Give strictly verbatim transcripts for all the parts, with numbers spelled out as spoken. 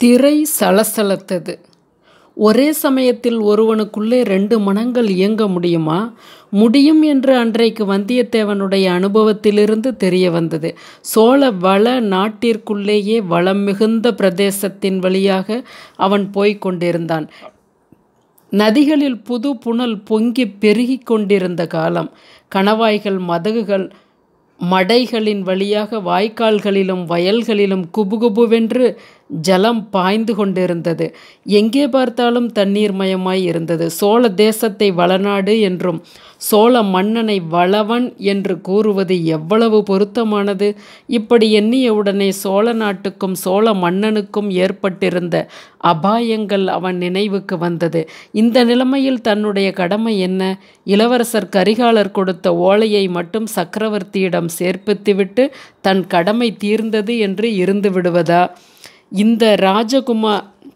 திரை சலசலத்தது. ஒரே சமயத்தில் ஒருவனுக்குள்ளே ரெண்டு மனங்கள் இயங்க முடியுமா? முடியும் என்று அன்றைக்கு வந்தியத்தேவனுடைய அனுபவத்திலிருந்து தெரிய வந்தது. சோழ வள நாட்டிற்குள்ளேயே வளம் மிகுந்த பிரதேசத்தின் வழியாக அவன் போய்க் கொண்டிருந்தான். நதிகளில் புது புனல் பொங்கி பெருகி கொண்டிருந்த காலம். கணவாய்கள் மதகுகள் மடைகளின் வழியாக வாய்க்கால்களிலும் வயல்களிலும் குபுகுபுவென்று ஜலம் பாய்ந்து கொண்டிருந்தது. எங்கே பார்த்தாலும் தண்ணீர் மயமாய் இருந்தது. சோழ தேசத்தை வளநாடு என்றும் சோழ மன்னனை வளவன் என்று கூறுவது எவ்வளவு பொருத்தமானது! இப்படி எண்ணியவுடனே சோழ நாட்டுக்கும் சோழ மன்னனுக்கும் ஏற்பட்டிருந்த அபாயங்கள் அவன் நினைவுக்கு வந்தது. இந்த நிலைமையில் தன்னுடைய கடமை என்ன? இளவரசர் கரிகாலர் கொடுத்த ஓலையை மட்டும் சக்கரவர்த்தியிடம் சேர்ப்பித்துவிட்டு தன் கடமை தீர்ந்தது என்று இருந்து விடுவதா? இந்த ராஜகுமா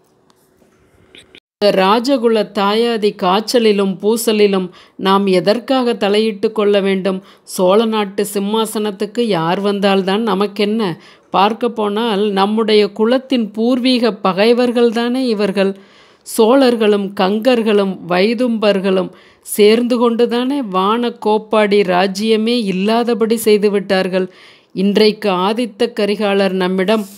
ராஜகுல தாயாதி காய்ச்சலிலும் பூசலிலும் நாம் எதற்காக தலையிட்டு கொள்ள வேண்டும்? சோழ நாட்டு சிம்மாசனத்துக்கு யார் வந்தால்தான் நமக்கென்ன? பார்க்க போனால் நம்முடைய குலத்தின் பூர்வீக பகைவர்கள்தானே இவர்கள். சோழர்களும் கங்கர்களும் வைதும்பர்களும் சேர்ந்து கொண்டுதானே வான கோப்பாடி ராஜ்யமே இல்லாதபடி செய்துவிட்டார்கள். இன்றைக்கு ஆதித்த கரிகாலர் நம்மிடம்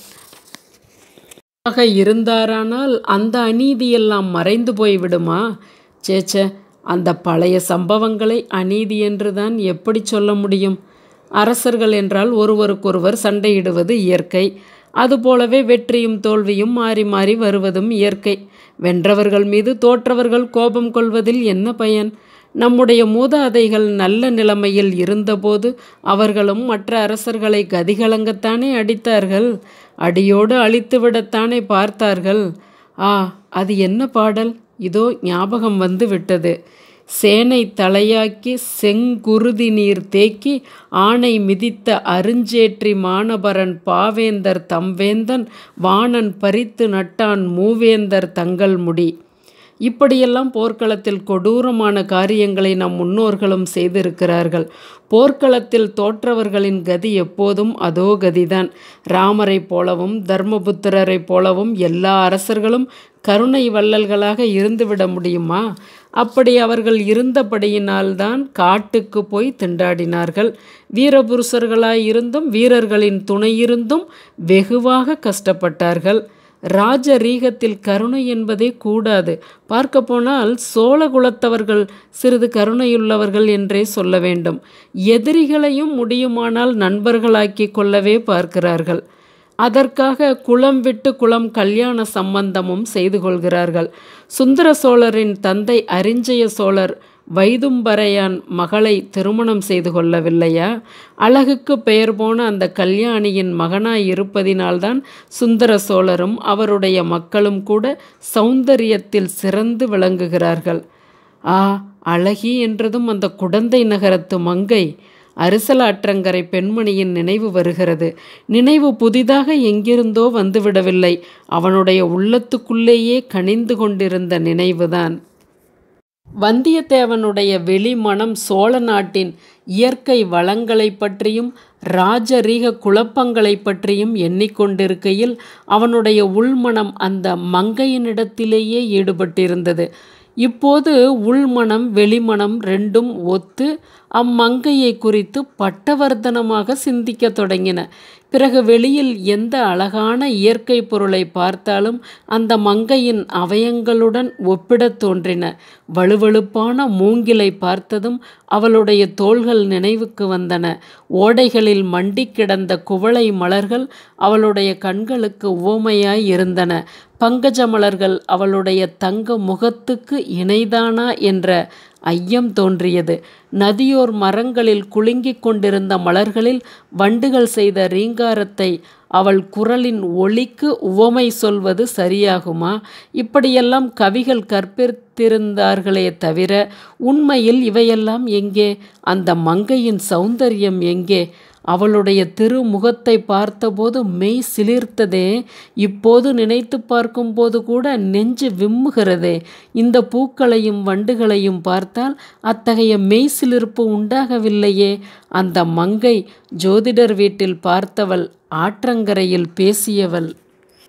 இருந்தாரானால் அந்த அநீதியெல்லாம் மறைந்து போய்விடுமா? சேச்ச, அந்த பழைய சம்பவங்களை அநீதி என்றுதான் எப்படி சொல்ல முடியும்? அரசர்கள் என்றால் ஒருவருக்கொருவர் சண்டையிடுவது இயற்கை. அதுபோலவே வெற்றியும் தோல்வியும் மாறி மாறி வருவதும் இயற்கை. வென்றவர்கள் மீது தோற்றவர்கள் கோபம் கொள்வதில் என்ன பயன்? நம்முடைய மூதாதைகள் நல்ல நிலைமையில் இருந்தபோது அவர்களும் மற்ற அரசர்களை கதிகலங்கத்தானே அடித்தார்கள். அடியோடு அழித்துவிடத்தானே பார்த்தார்கள். ஆ, அது என்ன பாடல்? இதோ ஞாபகம் வந்து விட்டது. சேனை தலையாக்கி செங்குருதி நீர் தேக்கி ஆணை மிதித்த அருஞ்சேற்றி மானபரன் பாவேந்தர் தம்வேந்தன் வாணன் பறித்து நட்டான் மூவேந்தர் தங்கள் முடி. இப்படியெல்லாம் போர்க்களத்தில் கொடூரமான காரியங்களை நம் முன்னோர்களும் செய்திருக்கிறார்கள். போர்க்களத்தில் தோற்றவர்களின் கதி எப்போதும் அதோ கதிதான். ராமரை போலவும் தர்மபுத்திரரை போலவும் எல்லா அரசர்களும் கருணை வள்ளல்களாக இருந்துவிட முடியுமா? அப்படி அவர்கள் இருந்தபடியினால்தான் காட்டுக்கு போய் திண்டாடினார்கள். வீரபுருஷர்களாய் இருந்தும் வீரர்களின் துணையிருந்தும் வெகுவாக கஷ்டப்பட்டார்கள். ராஜரீகத்தில் கருணை என்பதே கூடாது. பார்க்க போனால் சோழ குலத்தவர்கள் சிறிது கருணையுள்ளவர்கள் என்றே சொல்ல வேண்டும். எதிரிகளையும் முடியுமானால் நண்பர்களாக்கி கொள்ளவே பார்க்கிறார்கள். அதற்காக குலம் விட்டு குலம் கல்யாண சம்பந்தமும் செய்து கொள்கிறார்கள். சுந்தர சோழரின் தந்தை அரிஞ்சய சோழர் வைதும்பரையான் மகளை திருமணம் செய்து கொள்ளவில்லையா? அழகுக்கு பெயர் போன அந்த கல்யாணியின் மகனாய் இருப்பதினால்தான் சுந்தர சோழரும் அவருடைய மக்களும் கூட சௌந்தரியத்தில் சிறந்து விளங்குகிறார்கள். ஆ, அழகி என்றதும் அந்த குடந்தை நகரத்து மங்கை அரிசலாற்றங்கரை பெண்மணியின் நினைவு வருகிறது. நினைவு புதிதாக எங்கிருந்தோ வந்துவிடவில்லை. அவனுடைய உள்ளத்துக்குள்ளேயே கனிந்து கொண்டிருந்த நினைவுதான். வந்தியத்தேவனுடைய வெளிமனம் சோழ நாட்டின் இயற்கை வளங்களை பற்றியும் ராஜரீக குழப்பங்களை பற்றியும் எண்ணிக்கொண்டிருக்கையில் அவனுடைய உள்மனம் அந்த மங்கையினிடத்திலேயே ஈடுபட்டிருந்தது. இப்போது உள்மனம் வெளிமனம் ரெண்டும் ஒத்து அம்மங்கையை குறித்து பட்டவர்த்தனமாக சிந்திக்க தொடங்கின. பிறகு வெளியில் எந்த அழகான இயற்கை பொருளை பார்த்தாலும் அந்த மங்கையின் அவயங்களுடன் ஒப்பிடத் தோன்றின. வலுவழுப்பான மூங்கிலை பார்த்ததும் அவளுடைய தோள்கள் நினைவுக்கு வந்தன. ஓடைகளில் மண்டி கிடந்த குவளை மலர்கள் அவளுடைய கண்களுக்கு உவமையாய் இருந்தன. பங்கஜ மலர்கள் அவளுடைய தங்க முகத்துக்கு இணைதானா என்ற ஐயம் தோன்றியது. நதியோர் மரங்களில் குலுங்கிக் கொண்டிருந்த மலர்களில் வண்டுகள் செய்த ரீங்காரத்தை அவள் குரலின் ஒலிக்கு உவமை சொல்வது சரியாகுமா? இப்படியெல்லாம் கவிகள் கற்பித்திருந்தார்களே தவிர உண்மையில் இவையெல்லாம் எங்கே? அந்த மங்கையின் சௌந்தரியம் எங்கே? அவளுடைய திருமுகத்தை பார்த்தபோது மெய் சிலிர்த்ததே. இப்போது நினைத்து பார்க்கும்போது கூட நெஞ்சு விம்முகிறதே. இந்த பூக்களையும் வண்டுகளையும் பார்த்தால் அத்தகைய மெய் சிலிர்ப்பு உண்டாகவில்லையே. அந்த மங்கை ஜோதிடர் வீட்டில் பார்த்தவள், ஆற்றங்கரையில் பேசியவள்.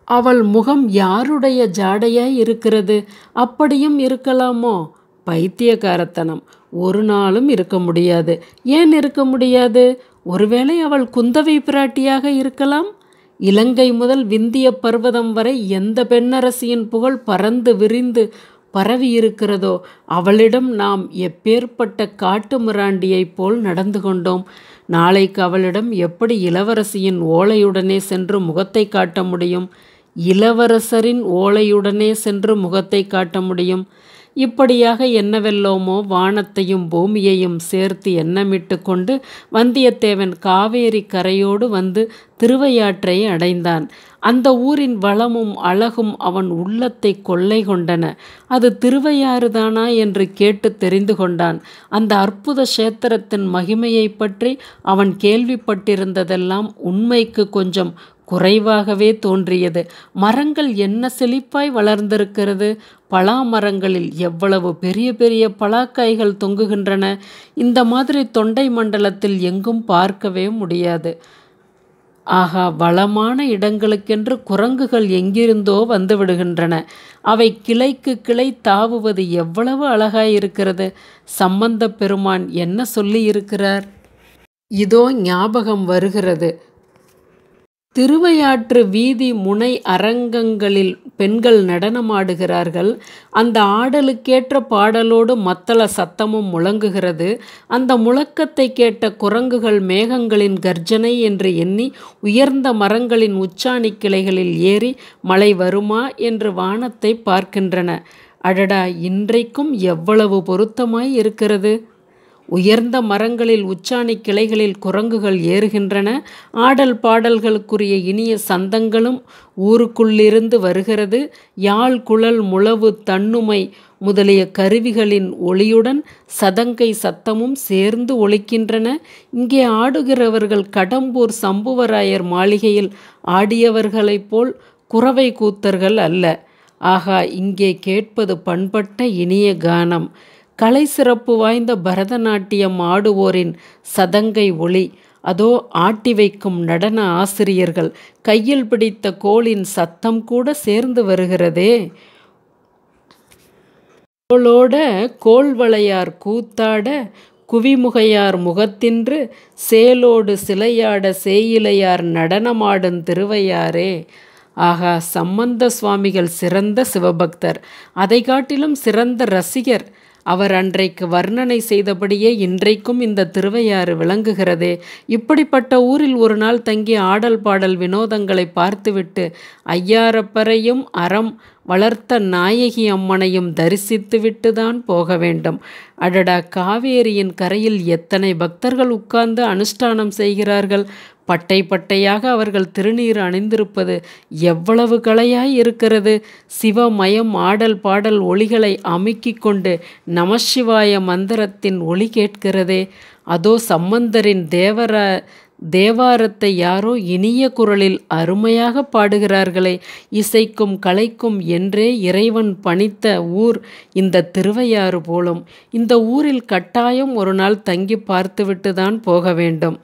அவள் முகம் யாருடைய ஜாடையாய் இருக்கிறது? அப்படியும் இருக்கலாமோ? பைத்தியக்காரத்தனம். ஒரு நாளும் இருக்க முடியாது. ஏன் இருக்க முடியாது? ஒருவேளை அவள் குந்தவை பிராட்டியாக இருக்கலாம். இலங்கை முதல் விந்திய பர்வதம் வரை எந்த பெண்ணரசியின் புகழ் பறந்து விரிந்து பரவி இருக்கிறதோ அவளிடம் நாம் எப்பேற்பட்ட காட்டு மிராண்டியைப் போல் நடந்து கொண்டோம். நாளைக்கு அவளிடம் எப்படி இளவரசியின் ஓலையுடனே சென்று முகத்தை காட்ட முடியும்? இளவரசரின் ஓலையுடனே சென்று முகத்தை காட்ட முடியும். இப்படியாக என்னவெல்லோமோ வானத்தையும் பூமியையும் சேர்த்து எண்ணமிட்டு கொண்டு வந்தியத்தேவன் காவேரி கரையோடு வந்து திருவையாற்றை அடைந்தான். அந்த ஊரின் வளமும் அழகும் அவன் உள்ளத்தை கொள்ளை கொண்டன. அது திருவையாறுதானா என்று கேட்டு தெரிந்து கொண்டான். அந்த அற்புத கஷேத்திரத்தின் மகிமையை பற்றி அவன் கேள்விப்பட்டிருந்ததெல்லாம் உண்மைக்கு கொஞ்சம் குறைவாகவே தோன்றியது. மரங்கள் என்ன செழிப்பாய் வளர்ந்திருக்கிறது! பலா மரங்களில் எவ்வளவு பெரிய பெரிய பலாக்காய்கள் தொங்குகின்றன! இந்த மாதிரி தொண்டை மண்டலத்தில் எங்கும் பார்க்கவே முடியாது. ஆகா, வளமான இடங்களுக்கென்று குரங்குகள் எங்கிருந்தோ வந்து விடுகின்றன. அவை கிளைக்கு கிளை தாவுவது எவ்வளவு அழகாயிருக்கிறது! சம்பந்த பெருமான் என்ன சொல்லியிருக்கிறார்? இதோ ஞாபகம் வருகிறது. திருவையாற்று வீதி முனை அரங்கங்களில் பெண்கள் நடனமாடுகிறார்கள். அந்த ஆடலுக்கேற்ற பாடலோடு மத்தள சத்தமும் முழங்குகிறது. அந்த முழக்கத்தை கேட்ட குரங்குகள் மேகங்களின் கர்ஜனை என்று எண்ணி உயர்ந்த மரங்களின் உச்சாணி கிளைகளில் ஏறி மழை வருமா என்று வானத்தை பார்க்கின்றன. அடடா, இன்றைக்கும் எவ்வளவு பொருத்தமாய் இருக்கிறது! உயர்ந்த மரங்களில் உச்சாணி கிளைகளில் குரங்குகள் ஏறுகின்றன. ஆடல் பாடல்களுக்குரிய இனிய சந்தங்களும் ஊருக்குள்ளிருந்து வருகிறது. யாழ், குழல், முழவு, தண்ணுமை முதலிய கருவிகளின் ஒளியுடன் சதங்கை சத்தமும் சேர்ந்து ஒலிக்கின்றன. இங்கே ஆடுகிறவர்கள் கடம்பூர் சம்புவராயர் மாளிகையில் ஆடியவர்களைப் போல் குரவை கூத்தர்கள் அல்ல. ஆகா, இங்கே கேட்பது பண்பட்ட இனிய கானம். கலை சிறப்பு வாய்ந்த பரதநாட்டியம் ஆடுவோரின் சதங்கை ஒளி. அதோ ஆட்டி வைக்கும் நடன ஆசிரியர்கள் கையில் பிடித்த கோலின் சத்தம் கூட சேர்ந்து வருகிறதே. கோளோட கோள்வளையார் கூத்தாட குவிமுகையார் முகத்தின்று சேலோடு சிலையாட சேயிலையார் நடனமாடும் திருவையாறே. ஆகா, சம்பந்த சுவாமிகள் சிறந்த சிவபக்தர், அதை காட்டிலும் சிறந்த ரசிகர். அவர் அன்றைக்கு வர்ணனை செய்தபடியே இன்றைக்கும் இந்த திருவையாறு விளங்குகிறதே. இப்படிப்பட்ட ஊரில் ஒரு நாள் தங்கி ஆடல் பாடல் வினோதங்களை பார்த்துவிட்டு ஐயாரப்பரையும் அறம் வளர்த்த நாயகி அம்மனையும் தரிசித்துவிட்டு தான் போக வேண்டும். அடடா, காவேரியின் கரையில் எத்தனை பக்தர்கள் உட்கார்ந்து அனுஷ்டானம் செய்கிறார்கள்! பட்டை பட்டையாக அவர்கள் திருநீர் அணிந்திருப்பது எவ்வளவு கலையாய் இருக்கிறது! சிவமயம் ஆடல் பாடல் ஒளிகளை அமுக்கிக் கொண்டு நமசிவாய மந்திரத்தின் ஒளி கேட்கிறதே. அதோ சம்பந்தரின் தேவர தேவாரத்தை யாரோ இனிய குரலில் அருமையாக பாடுகிறார்களே. இசைக்கும் கலைக்கும் என்றே இறைவன் பணித்த ஊர் இந்த திருவையாறு போலும். இந்த ஊரில் கட்டாயம் ஒரு நாள் தங்கி பார்த்துவிட்டு தான் போக வேண்டும்.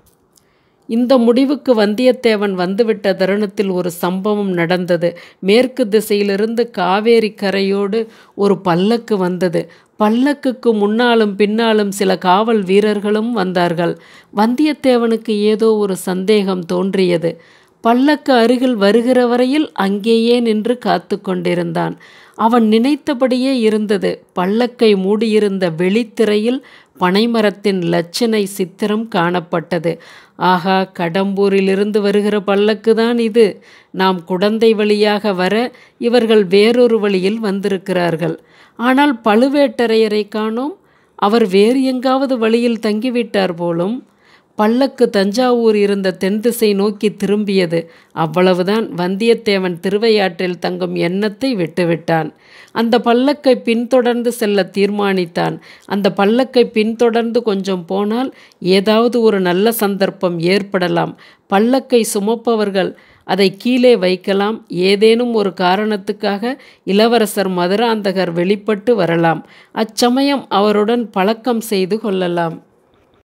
இந்த முடிவுக்கு வந்தியத்தேவன் வந்துவிட்ட தருணத்தில் ஒரு சம்பவம் நடந்தது. மேற்கு திசையிலிருந்து காவேரி கரையோடு ஒரு பல்லக்கு வந்தது. பல்லக்குக்கு முன்னாலும் பின்னாலும் சில காவல் வீரர்களும் வந்தார்கள். வந்தியத்தேவனுக்கு ஏதோ ஒரு சந்தேகம் தோன்றியது. பல்லக்கு அருகில் வருகிற வரையில் அங்கேயே நின்று காத்து கொண்டிருந்தான். அவன் நினைத்தபடியே இருந்தது. பல்லக்கை மூடியிருந்த வெளித்திரையில் பனைமரத்தின் லட்சணை சித்திரம் காணப்பட்டது. ஆகா, கடம்பூரிலிருந்து வருகிற பல்லக்குதான் இது. நாம் குடந்தை வழியாக வர இவர்கள் வேறொரு வழியில் வந்திருக்கிறார்கள். ஆனால் பழுவேட்டரையரை காணோம். அவர் வேறு எங்காவது வழியில் தங்கிவிட்டார் போலும். பல்லக்கு தஞ்சாவூர் இருந்த தென் திசை நோக்கி திரும்பியது. அவ்வளவுதான். வந்தியத்தேவன் திருவையாற்றில் தங்கும் எண்ணத்தை விட்டுவிட்டான். அந்த பல்லக்கை பின்தொடர்ந்து செல்ல தீர்மானித்தான். அந்த பல்லக்கை பின்தொடர்ந்து கொஞ்சம் போனால் ஏதாவது ஒரு நல்ல சந்தர்ப்பம் ஏற்படலாம். பல்லக்கை சுமப்பவர்கள் அதை கீழே வைக்கலாம். ஏதேனும் ஒரு காரணத்துக்காக இளவரசர் மதுராந்தகர் வெளிப்பட்டு வரலாம். அச்சமயம் அவருடன் பழக்கம் செய்து கொள்ளலாம்.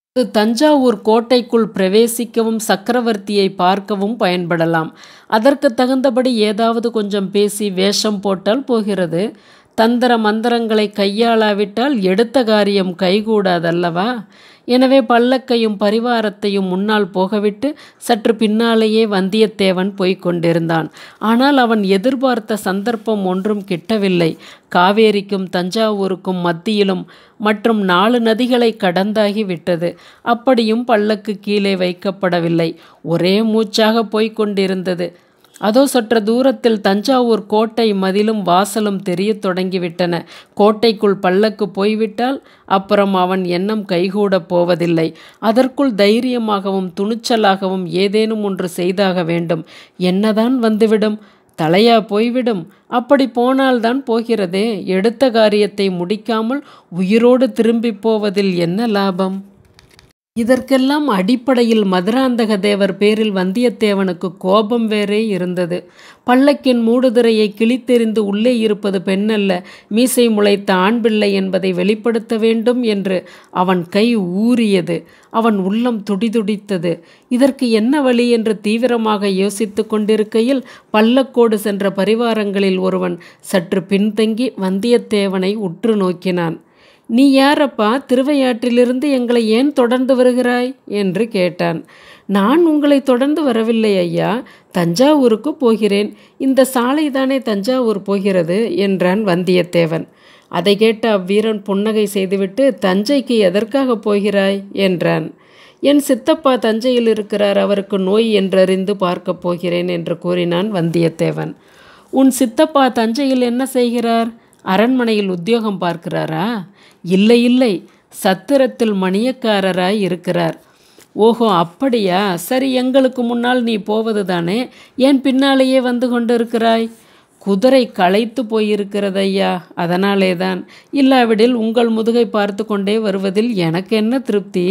அது தஞ்சாவூர் கோட்டைக்குள் பிரவேசிக்கவும் சக்கரவர்த்தியை பார்க்கவும் பயன்படலாம். அதற்கு தகுந்தபடி ஏதாவது கொஞ்சம் பேசி வேஷம் போட்டால் போகிறது. தந்திர மந்திரங்களை கையாளாவிட்டால் எடுத்த காரியம் கைகூடாதல்லவா? எனவே பல்லக்கையும் பரிவாரத்தையும் முன்னால் போகவிட்டு சற்று பின்னாலேயே வந்தியத்தேவன் போய்க் கொண்டிருந்தான். ஆனால் அவன் எதிர்பார்த்த சந்தர்ப்பம் ஒன்றும் கிட்டவில்லை. காவேரிக்கும் தஞ்சாவூருக்கும் மத்தியிலும் மற்றும் நாலு நதிகளை கடந்தாகி விட்டது. அப்படியும் பல்லக்கு கீழே வைக்கப்படவில்லை. ஒரே மூச்சாக போய்க் கொண்டிருந்தது. அதோ சற்று தூரத்தில் தஞ்சாவூர் கோட்டை மதிலும் வாசலும் தெரிய தொடங்கிவிட்டன. கோட்டைக்குள் பல்லக்கு போய்விட்டால் அப்புறம் அவன் எண்ணம் கைகூடப் போவதில்லை. அதற்குள் தைரியமாகவும் துணிச்சலாகவும் ஏதேனும் ஒன்று செய்தாக வேண்டும். என்னதான் வந்துவிடும்? தலையா போய்விடும்? அப்படி போனால்தான் போகிறதே. எடுத்த காரியத்தை முடிக்காமல் உயிரோடு திரும்பி போவதில் என்ன லாபம்? இதற்கெல்லாம் அடிப்படையில் மதுராந்தக தேவர் பேரில் வந்தியத்தேவனுக்கு கோபம் வேறே இருந்தது. பல்லக்கின் மூடுதிரையை கிழித்தெறிந்து உள்ளே இருப்பது பெண்ணல்ல, மீசை முளைத்த ஆண் பிள்ளை என்பதை வெளிப்படுத்த வேண்டும் என்று அவன் கை ஊறியது. அவன் உள்ளம் துடிதுடித்தது. இதற்கு என்ன வழி என்று தீவிரமாக யோசித்து கொண்டிருக்கையில் பல்லக்கோடு சென்ற பரிவாரங்களில் ஒருவன் சற்று பின்தங்கி வந்தியத்தேவனை உற்று நோக்கினான். நீ யாரப்பா? திருவையாற்றிலிருந்து எங்களை ஏன் தொடர்ந்து வருகிறாய் என்று கேட்டான். நான் உங்களை தொடர்ந்து வரவில்லை ஐயா, தஞ்சாவூருக்கு போகிறேன். இந்த சாலைதானே தஞ்சாவூர் போகிறது என்றான் வந்தியத்தேவன். அதை கேட்ட அவ்வீரன் புன்னகை செய்துவிட்டு, தஞ்சைக்கு எதற்காக போகிறாய் என்றான். என் சித்தப்பா தஞ்சையில் இருக்கிறார், அவருக்கு நோய் என்றறிந்து பார்க்கப் போகிறேன் என்று கூறினான் வந்தியத்தேவன். உன் சித்தப்பா தஞ்சையில் என்ன செய்கிறார்? அரண்மனையில் உத்தியோகம் பார்க்கிறாரா? இல்லை இல்லை, சத்திரத்தில் மணியக்காரராய் இருக்கிறார். ஓஹோ, அப்படியா? சரி, எங்களுக்கு முன்னால் நீ போவது தானே, ஏன் பின்னாலேயே வந்து கொண்டு இருக்கிறாய்? குதிரை களைத்து போயிருக்கிறதையா, அதனாலே தான். இல்லாவிடில் உங்கள் முதுகை பார்த்து கொண்டே வருவதில் எனக்கு என்ன திருப்தி?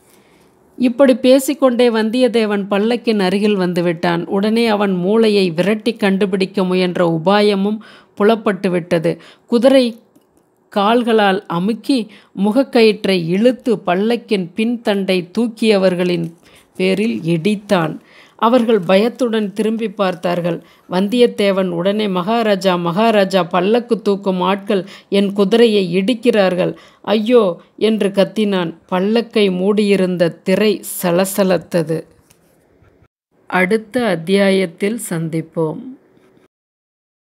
இப்படி பேசிக்கொண்டே வந்தியத்தேவன் பல்லக்கின் அருகில் வந்துவிட்டான். உடனே அவன் மூளையை விரட்டி கண்டுபிடிக்க முயன்ற உபாயமும் புலப்பட்டு விட்டது. குதிரை கால்களால் அமுக்கி முகக்கயிற்றை இழுத்து பல்லக்கின் பின்தண்டை தூக்கியவர்களின் பேரில் இடித்தான். அவர்கள் பயத்துடன் திரும்பி பார்த்தார்கள். வந்தியத்தேவன் உடனே, மகாராஜா மகாராஜா, பல்லக்கு தூக்கும் ஆட்கள் என் குதிரையை இடிக்கிறார்கள், ஐயோ என்று கத்தினான். பல்லக்கை மூடியிருந்த திரை சலசலத்தது. அடுத்த அத்தியாயத்தில் சந்திப்போம்.